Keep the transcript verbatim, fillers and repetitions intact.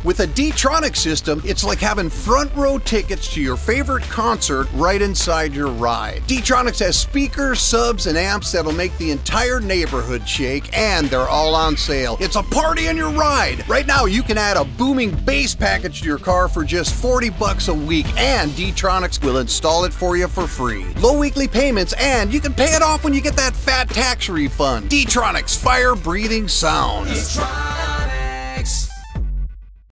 With a D-Tronics system, it's like having front row tickets to your favorite concert right inside your ride. D-Tronics has speakers, subs, and amps that'll make the entire neighborhood shake, and they're all on sale. It's a party in your ride! Right now, you can add a booming bass package to your car for just forty bucks a week, and D-Tronics will install it for you for free. Low weekly payments, and you can pay it off when you get that fat tax refund. D-Tronics, fire-breathing sound.